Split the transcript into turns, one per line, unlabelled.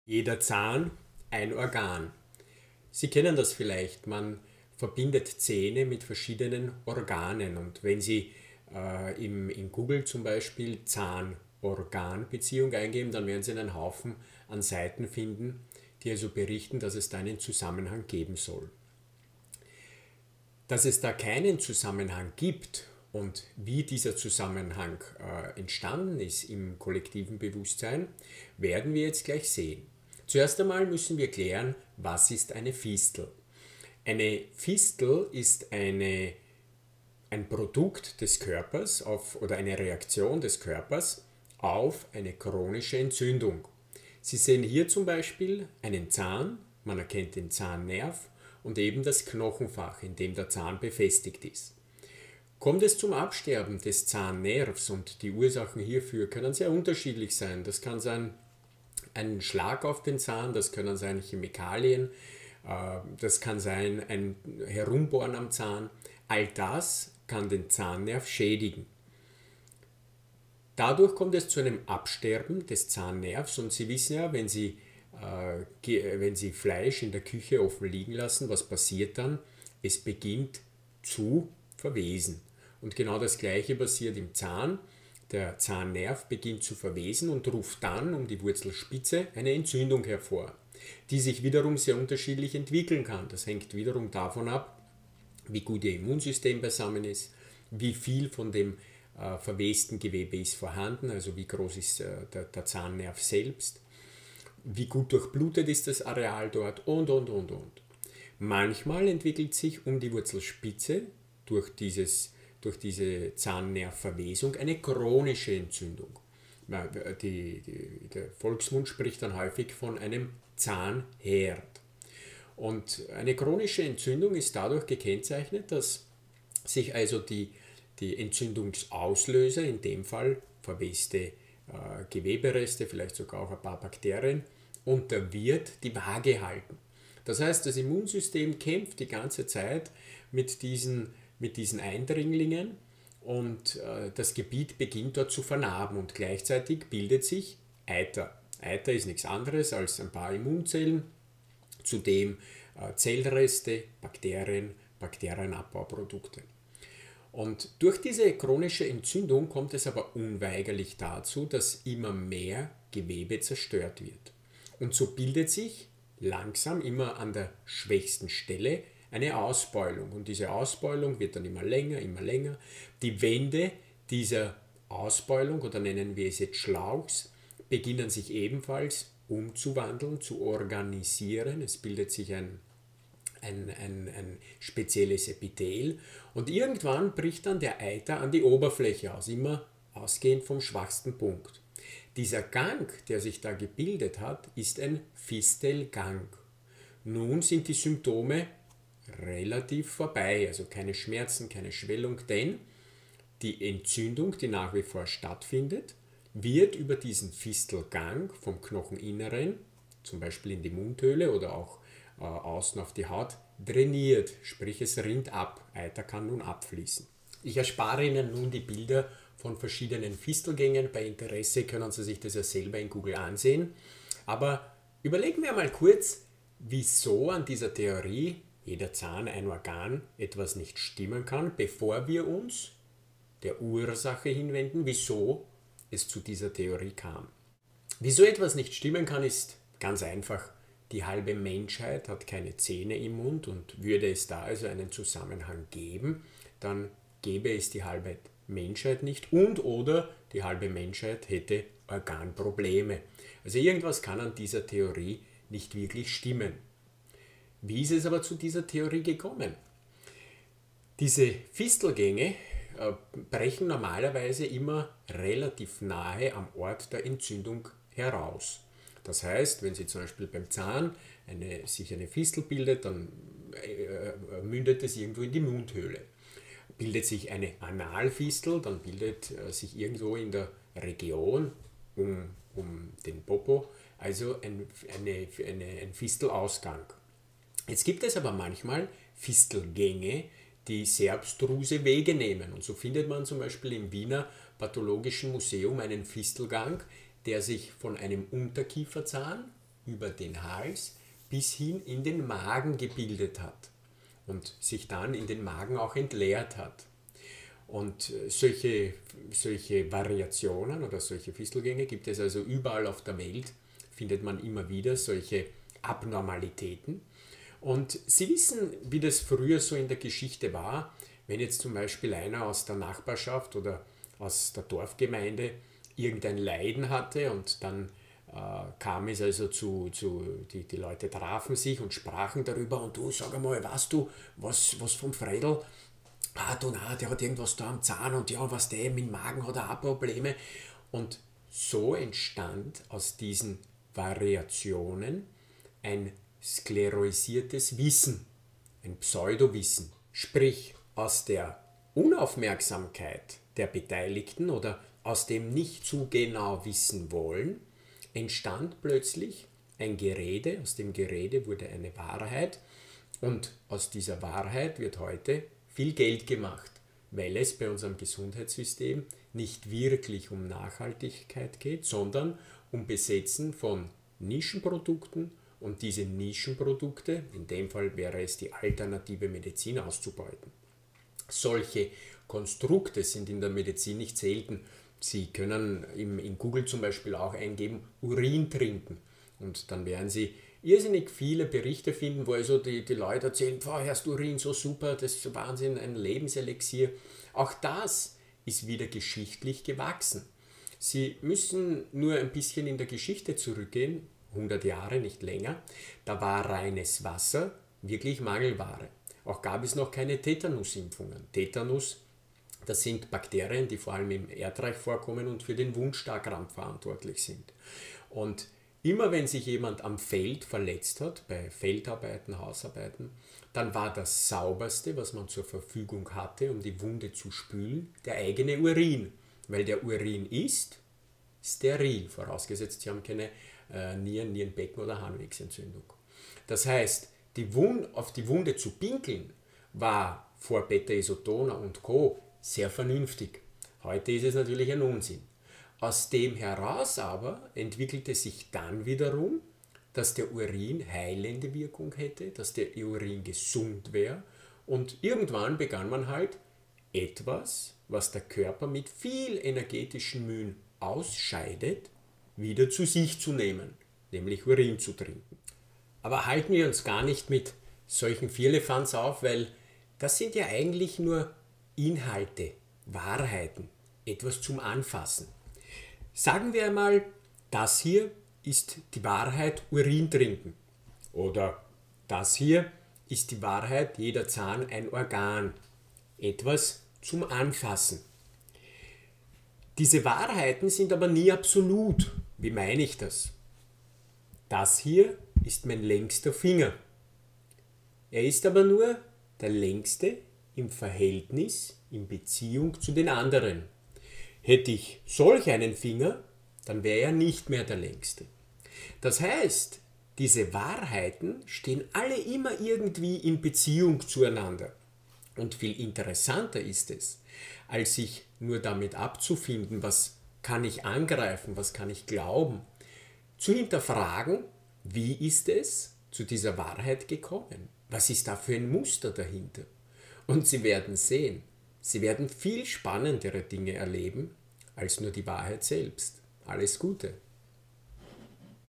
Jeder Zahn ein Organ. Sie kennen das vielleicht, man verbindet Zähne mit verschiedenen Organen und wenn Sie in Google zum Beispiel Zahn-Organ-Beziehung eingeben, dann werden Sie einen Haufen an Seiten finden, die also berichten, dass es da einen Zusammenhang geben soll. Dass es da keinen Zusammenhang gibt und wie dieser Zusammenhang entstanden ist im kollektiven Bewusstsein, werden wir jetzt gleich sehen. Zuerst einmal müssen wir klären, was ist eine Fistel. Eine Fistel ist ein Produkt des Körpers oder eine Reaktion des Körpers auf eine chronische Entzündung. Sie sehen hier zum Beispiel einen Zahn, man erkennt den Zahnnerv und eben das Knochenfach, in dem der Zahn befestigt ist. Kommt es zum Absterben des Zahnnervs und die Ursachen hierfür können sehr unterschiedlich sein. Das kann sein ein Schlag auf den Zahn, das können sein Chemikalien, das kann sein ein Herumbohren am Zahn. All das kann den Zahnnerv schädigen. Dadurch kommt es zu einem Absterben des Zahnnervs und Sie wissen ja, wenn Sie Fleisch in der Küche offen liegen lassen, was passiert dann? Es beginnt zu verwesen. Und genau das Gleiche passiert im Zahn. Der Zahnnerv beginnt zu verwesen und ruft dann um die Wurzelspitze eine Entzündung hervor, die sich wiederum sehr unterschiedlich entwickeln kann. Das hängt wiederum davon ab, wie gut Ihr Immunsystem beisammen ist, wie viel von dem verwesten Gewebe ist vorhanden, also wie groß ist der Zahnnerv selbst, wie gut durchblutet ist das Areal dort und. Manchmal entwickelt sich um die Wurzelspitze durch diese Zahnnervverwesung eine chronische Entzündung. Der Volksmund spricht dann häufig von einem Zahnherd. Und eine chronische Entzündung ist dadurch gekennzeichnet, dass sich also die Entzündungsauslöser, in dem Fall verweste Gewebereste, vielleicht sogar auch ein paar Bakterien, unter Wirt die Waage halten. Das heißt, das Immunsystem kämpft die ganze Zeit mit diesen Eindringlingen und das Gebiet beginnt dort zu vernarben und gleichzeitig bildet sich Eiter. Eiter ist nichts anderes als ein paar Immunzellen, zudem Zellreste, Bakterien, Bakterienabbauprodukte. Und durch diese chronische Entzündung kommt es aber unweigerlich dazu, dass immer mehr Gewebe zerstört wird. Und so bildet sich langsam immer an der schwächsten Stelle eine Ausbeulung. Und diese Ausbeulung wird dann immer länger. Die Wände dieser Ausbeulung, oder nennen wir es jetzt Schlauchs, beginnen sich ebenfalls umzuwandeln, zu organisieren. Es bildet sich ein spezielles Epithel und irgendwann bricht dann der Eiter an die Oberfläche aus, immer ausgehend vom schwachsten Punkt. Dieser Gang, der sich da gebildet hat, ist ein Fistelgang. Nun sind die Symptome relativ vorbei, also keine Schmerzen, keine Schwellung, denn die Entzündung, die nach wie vor stattfindet, wird über diesen Fistelgang vom Knocheninneren, zum Beispiel in die Mundhöhle oder auch außen auf die Haut, drainiert, sprich es rinnt ab. Eiter kann nun abfließen. Ich erspare Ihnen nun die Bilder von verschiedenen Fistelgängen. Bei Interesse können Sie sich das ja selber in Google ansehen. Aber überlegen wir mal kurz, wieso an dieser Theorie, jeder Zahn ein Organ, etwas nicht stimmen kann, bevor wir uns der Ursache hinwenden, wieso es zu dieser Theorie kam. Wieso etwas nicht stimmen kann, ist ganz einfach. Die halbe Menschheit hat keine Zähne im Mund und würde es da also einen Zusammenhang geben, dann gäbe es die halbe Menschheit nicht und oder die halbe Menschheit hätte Organprobleme. Also irgendwas kann an dieser Theorie nicht wirklich stimmen. Wie ist es aber zu dieser Theorie gekommen? Diese Fistelgänge brechen normalerweise immer relativ nahe am Ort der Entzündung heraus. Das heißt, wenn Sie zum Beispiel beim Zahn sich eine Fistel bildet, dann mündet es irgendwo in die Mundhöhle. Bildet sich eine Analfistel, dann bildet sich irgendwo in der Region um den Popo, also ein Fistelausgang. Jetzt gibt es aber manchmal Fistelgänge, die sehr abstruse Wege nehmen. Und so findet man zum Beispiel im Wiener Pathologischen Museum einen Fistelgang, der sich von einem Unterkieferzahn über den Hals bis hin in den Magen gebildet hat und sich dann in den Magen auch entleert hat. Und solche Variationen oder solche Fistelgänge gibt es also überall auf der Welt, findet man immer wieder solche Abnormalitäten. Und Sie wissen, wie das früher so in der Geschichte war, wenn jetzt zum Beispiel einer aus der Nachbarschaft oder aus der Dorfgemeinde irgendein Leiden hatte und dann kam es also die Leute trafen sich und sprachen darüber und du, sag einmal, weißt du, was vom Fredel? Ah, du, na, der hat irgendwas da am Zahn und ja, was der mit dem Magen hat er auch Probleme. Und so entstand aus diesen Variationen ein sklerosiertes Wissen, ein Pseudowissen. Sprich, aus der Unaufmerksamkeit der Beteiligten oder aus dem nicht zu genau wissen wollen, entstand plötzlich ein Gerede, aus dem Gerede wurde eine Wahrheit und aus dieser Wahrheit wird heute viel Geld gemacht, weil es bei unserem Gesundheitssystem nicht wirklich um Nachhaltigkeit geht, sondern um Besetzen von Nischenprodukten und diese Nischenprodukte, in dem Fall wäre es die alternative Medizin, auszubeuten. Solche Konstrukte sind in der Medizin nicht selten. Sie können in Google zum Beispiel auch eingeben, Urin trinken und dann werden Sie irrsinnig viele Berichte finden, wo also die Leute erzählen, Herr Urin, so super, das ist Wahnsinn, ein Lebenselixier. Auch das ist wieder geschichtlich gewachsen. Sie müssen nur ein bisschen in der Geschichte zurückgehen, 100 Jahre, nicht länger, da war reines Wasser wirklich Mangelware. Auch gab es noch keine Tetanusimpfungen. Tetanus, das sind Bakterien, die vor allem im Erdreich vorkommen und für den Wundstarkrampf verantwortlich sind. Und immer wenn sich jemand am Feld verletzt hat, bei Feldarbeiten, Hausarbeiten, dann war das Sauberste, was man zur Verfügung hatte, um die Wunde zu spülen, der eigene Urin. Weil der Urin ist steril, vorausgesetzt, Sie haben keine Nierenbecken- oder Harnwegsentzündung. Das heißt, auf die Wunde zu pinkeln, war vor Beta-Isotona und Co. sehr vernünftig. Heute ist es natürlich ein Unsinn. Aus dem heraus aber entwickelte sich dann wiederum, dass der Urin heilende Wirkung hätte, dass der Urin gesund wäre und irgendwann begann man halt etwas, was der Körper mit viel energetischen Mühen ausscheidet, wieder zu sich zu nehmen, nämlich Urin zu trinken. Aber halten wir uns gar nicht mit solchen Firlefanz auf, weil das sind ja eigentlich nur Inhalte, Wahrheiten, etwas zum Anfassen. Sagen wir einmal, das hier ist die Wahrheit, Urin trinken. Oder das hier ist die Wahrheit, jeder Zahn ein Organ. Etwas zum Anfassen. Diese Wahrheiten sind aber nie absolut. Wie meine ich das? Das hier ist mein längster Finger. Er ist aber nur der längste im Verhältnis, in Beziehung zu den anderen. Hätte ich solch einen Finger, dann wäre er nicht mehr der längste. Das heißt, diese Wahrheiten stehen alle immer irgendwie in Beziehung zueinander. Und viel interessanter ist es, als sich nur damit abzufinden, was kann ich angreifen, was kann ich glauben, zu hinterfragen, wie ist es zu dieser Wahrheit gekommen? Was ist da für ein Muster dahinter? Und Sie werden sehen, Sie werden viel spannendere Dinge erleben als nur die Wahrheit selbst. Alles Gute!